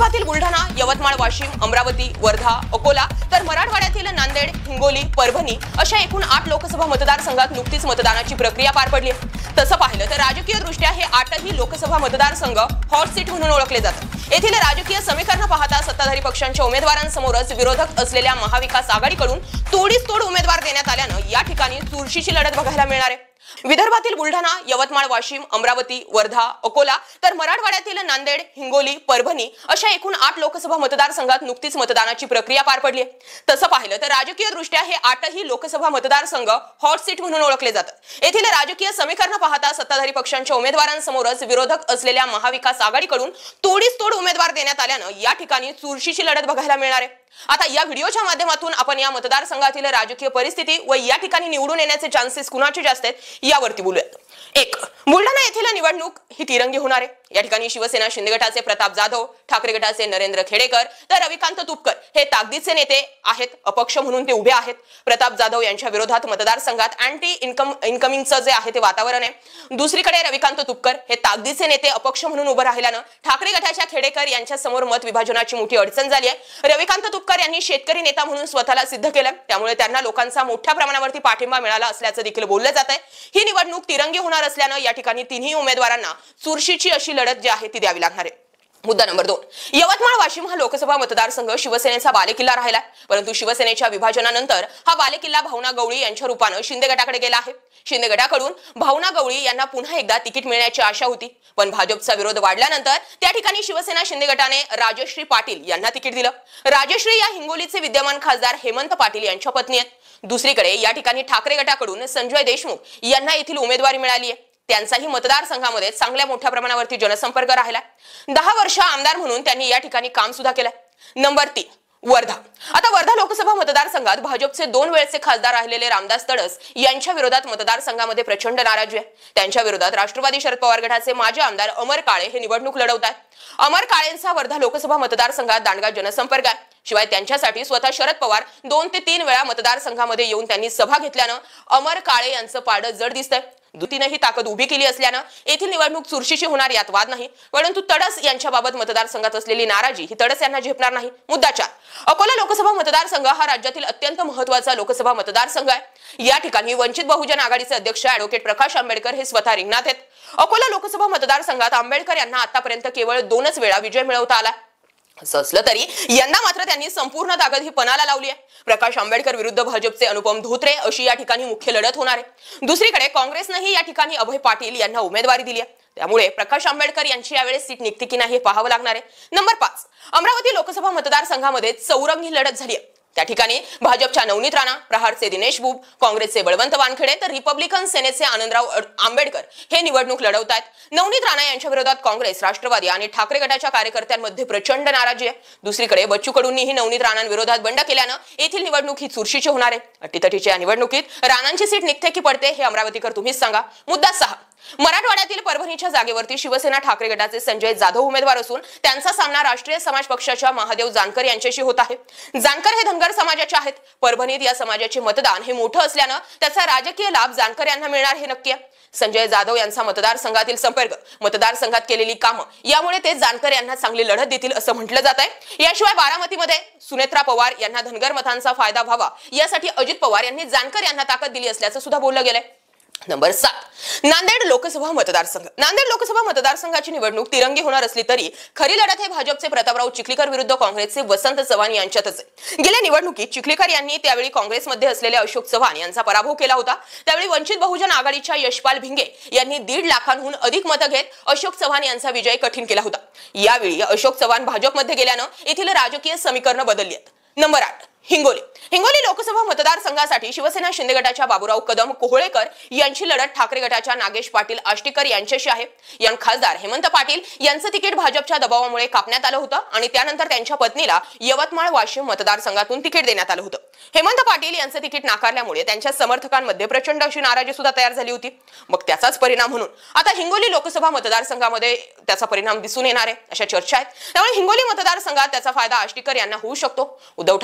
विदर्भातील बुलढाणा, यवतमाळ, वाशिम, अमरावती, वर्धा, अकोला तर मराठवाड्यातील नांदेड, हिंगोली, परभणी अशा एकूण 8 लोकसभा मतदारसंघात नुकतीच मतदानाची प्रक्रिया पार पडली आहे। तसं पाहिलं तर राजकीय दृष्ट्या हे 8ही लोकसभा मतदारसंघ हॉट सीट म्हणून ओळखले जातात। येथील राजकीय समीकरण पाहता सत्ताधारी पक्षांच्या उमेदवारांसमोरच विरोधक असलेल्या महाविकास आघाडीकडून तोडीस तोड उमेदवार देण्यात आल्यानं या ठिकाणी चुरशीची लढत बघायला मिळणार आहे। विदर्भातील बुलढाणा, यवतमाळ, वाशिम, अमरावती, वर्धा, अकोला तर मराठवाड्यातील नांदेड, हिंगोली, परभणी अशा एकूण 8 लोकसभा मतदारसंघात नुकतीच मतदानाची प्रक्रिया पार पडली आहे। तसं पाहिलं तर राजकीय दृष्ट्या हे 8ही लोकसभा मतदारसंघ हॉट सीट म्हणून ओळखले जातात। येथील राजकीय समीकरण पाहता सत्ताधारी पक्षांच्या उमेदवारांसमोरच विरोधक असलेल्या महाविकास आघाडीकडून तोडीस तोड उमेदवार देण्यात आल्यानं या ठिकाणी चुरशीची लढत बघायला मिळणार आहे। आता या व्हिडिओच्या माध्यमातून आपण या मतदारसंघातील राजकीय परिस्थिती व या ठिकाणी निवडून येण्याचे चान्सेस कुणाचे जास्त आहेत यावरती बोलूयात। 1. बुलढाणा येथील निवडणूक ही तिरंगी होणार आहे। या ठिकाणी शिवसेना शिंदे गटाचे प्रताप जाधव, ठाकरे गटाचे नरेंद्र खेडेकर तर रविकांत तुपकर हे ताकदीचे नेते आहेत, अपक्ष म्हणून ते उभे आहेत। प्रताप जाधव यांच्या विरोधात मतदारसंघात अँटी इनकमिंगचं जे आहे ते वातावरण आहे। दुसरीकडे रविकांत तुपकर हे ताकदीचे नेते अपक्ष म्हणून उभे राहिल्यानं ठाकरे गटाच्या खेडेकर यांच्या समोर मत विभाजनाची मोठी अडचण झाली आहे। रविकांत तुपकर यांनी शेतकरी नेता म्हणून स्वतःला सिद्ध केलं, त्यामुळे त्यांना लोकांचा मोठ्या प्रमाणावरती पाठिंबा मिळाला असल्याचं देखील बोललं जात आहे। ही निवडणूक तिरंगी होणार असल्यानं या ठिकाणी तिन्ही उमेदवारांना चुरशीची अशी लढत जी आहे ती द्यावी लागणार आहे। मुद्दा नंबर 2. यवतमाळ वाशिम हा लोकसभा मतदारसंघ शिवसेनेचा बालेकिल्ला राहिला, परंतु शिवसेनेच्या विभाजनानंतर हा बालेकिल्ला भावना गवळी यांच्या रूपाने शिंदे गटाकडे गेला आहे। शिंदे गटाकडून भावना गवळी यांना पुन्हा एकदा तिकीट मिळण्याची आशा होती, पण भाजपचा विरोध वाढल्यानंतर त्या ठिकाणी शिवसेना शिंदे गटाने राजश्री पाटील यांना तिकीट दिलं। राजश्री या हिंगोलीचे विद्यमान खासदार हेमंत पाटील यांच्या पत्नी आहेत। दुसरीकडे या ठिकाणी ठाकरे गटाकडून संजय देशमुख यांना येथील उमेदवारी मिळाली आहे। त्यांचाही मतदारसंघामध्ये चांगल्या मोठ्या प्रमाणावरती जनसंपर्क राहिला। 10 वर्ष आमदार म्हणून त्यांनी या ठिकाणी काम सुद्धा केलं। नंबर 3. वर्धा। आता वर्धा लोकसभा मतदारसंघात भाजपचे 2 वेळचे खासदार राहिलेले रामदास तडस यांच्या विरोधात मतदारसंघामध्ये प्रचंड नाराजी आहे। त्यांच्या विरोधात राष्ट्रवादी शरद पवार गटाचे माजी आमदार अमर काळे हे निवडणूक लढवतात। अमर काळेंचा वर्धा लोकसभा मतदारसंघात दांडगा जनसंपर्क आहे। शिवाय त्यांच्यासाठी स्वतः शरद पवार 2 ते 3 वेळा मतदारसंघामध्ये येऊन त्यांनी सभा घेतल्यानं अमर काळे यांचं पारडं जड दिसतंय। दुतीने ही ताकद उभी केली असल्यानं येथील निवडणूक चुरशीची होणार यात वाद नाही, परंतु तडस यांच्याबाबत मतदारसंघात असलेली नाराजी ही तडस यांना झेपणार नाही। मुद्दा 4. अकोला लोकसभा मतदारसंघ हा राज्यातील अत्यंत महत्त्वाचा लोकसभा मतदारसंघ आहे। या ठिकाणी वंचित बहुजन आघाडीचे अध्यक्ष ॲडव्होकेट प्रकाश आंबेडकर हे स्वतः रिंगणात आहेत। अकोला लोकसभा मतदारसंघात आंबेडकर यांना आतापर्यंत केवळ 2च वेळा विजय मिळवता आला। असं असलं तरी यंदा मात्र त्यांनी संपूर्ण ताकद ही पणाला लावली आहे। प्रकाश आंबेडकर विरुद्ध भाजपचे अनुपम धोत्रे अशी या ठिकाणी मुख्य लढत होणार आहे। दुसरीकडे काँग्रेसनेही या ठिकाणी अभय पाटील यांना उमेदवारी दिली आहे, त्यामुळे प्रकाश आंबेडकर यांची यावेळेस सीट निघते की नाही हे पाहावं लागणार आहे। नंबर 5. अमरावती लोकसभा मतदारसंघामध्ये चौरंगी लढत झाली आहे। त्या ठिकाणी भाजपच्या नवनीत राणा, प्रहारचे दिनेश बुब, काँग्रेसचे बळवंत वानखेडे तर रिपब्लिकन सेनेचे आनंदराव आंबेडकर हे निवडणूक लढवतात। नवनीत राणा यांच्या विरोधात काँग्रेस, राष्ट्रवादी आणि ठाकरे गटाच्या कार्यकर्त्यांमध्ये प्रचंड नाराजी आहे। दुसरीकडे बच्चू कडूंनीही नवनीत राणांविरोधात बंड केल्यानं येथील निवडणूक ही चुरशीची होणार आहे। अटीतटीच्या निवडणुकीत राणांची सीट निघते की पडते हे अमरावतीकर तुम्हीच सांगा। मुद्दा 6. मराठवाड्यातील परभणीच्या जागेवरती शिवसेना ठाकरे गटाचे संजय जाधव उमेदवार असून त्यांचा सामना राष्ट्रीय समाज पक्षाच्या महादेव जानकर यांच्याशी होत आहे। जानकर हे धनगर समाजाचे आहेत। परभणीत या समाजाचे मतदान हे मोठं असल्यानं त्याचा राजकीय लाभ जानकर यांना मिळणार हे नक्की आहे। संजय जाधव यांचा मतदारसंघातील संपर्क, मतदारसंघात केलेली कामं यामुळे ते जानकर यांना चांगली लढत देतील असं म्हटलं जात आहे। याशिवाय बारामतीमध्ये सुनेत्रा पवार यांना धनगर मतांचा फायदा व्हावा यासाठी अजित पवार यांनी जानकर यांना ताकद दिली असल्याचं सुद्धा बोललं गेलंय। नंबर 7. नांदेड लोकसभा मतदारसंघ। नांदेड लोकसभा मतदारसंघाची निवडणूक तिरंगी होणार असली तरी खरी लढत हे भाजपचे प्रतापराव चिखलीकर विरुद्ध काँग्रेसचे वसंत चव्हाण यांच्यातच आहे। गेल्या निवडणुकीत चिखलीकर यांनी त्यावेळी काँग्रेसमध्ये असलेले अशोक चव्हाण यांचा पराभव केला होता। त्यावेळी वंचित बहुजन आघाडीच्या यशपाल भिंगे यांनी 1.5 लाखांहून अधिक मतं घेत अशोक चव्हाण यांचा विजय कठीण केला होता। यावेळी अशोक चव्हाण भाजपमध्ये गेल्यानं येथील राजकीय समीकरणं बदलली आहेत। नंबर 8. हिंगोली। हिंगोली लोकसभा मतदारसंघासाठी शिवसेना शिंदे गटाच्या बाबूराव कदम कोहळेकर यांची लढत ठाकरे गटाच्या नागेश पाटील आष्टीकर यांच्याशी आहे। या खासदार हेमंत पाटील यांचं तिकीट भाजपच्या दबावामुळे कापण्यात आलं होतं आणि त्यानंतर त्यांच्या पत्नीला यवतमाळ वाशिम मतदारसंघातून तिकीट देण्यात आलं होतं। हेमंत पाटील यांचं तिकीट नाकारल्यामुळे त्यांच्या समर्थकांमध्ये प्रचंड अशी नाराजी सुद्धा तयार झाली होती। मग त्याचाच परिणाम म्हणून आता हिंगोली लोकसभा मतदारसंघामध्ये त्याचा परिणाम दिसून येणार आहे अशा चर्चा आहेत। त्यामुळे हिंगोली मतदारसंघात त्याचा फायदा आष्टीकर यांना होऊ शकतो। उद्धव ठाकरेंनी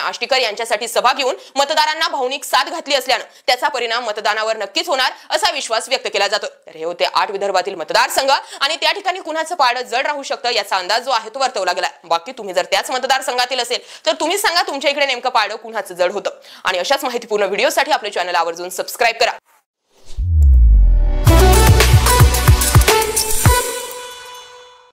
आष्टीकर यांच्यासाठी सभा घेऊन मतदारांना भावनिक साथ घातली असल्यानं त्याचा परिणाम मतदानावर नक्कीच होणार असा विश्वास व्यक्त केला जातो। तर हे होते 8 विदर्भातील मतदारसंघ आणि त्या ठिकाणी कुणाचं पारडं जड राहू शकतं याचा अंदाज जो आहे तो वर्तवला गेला। बाकी तुम्ही जर त्याच मतदारसंघातील असेल तर तुम्ही सांगा तुमच्या इकडे नेमकं पारडं कुणाचं जड होतं। आणि अशाच माहितीपूर्ण व्हिडिओसाठी आपल्या चॅनल आवर्जून सबस्क्राइब करा।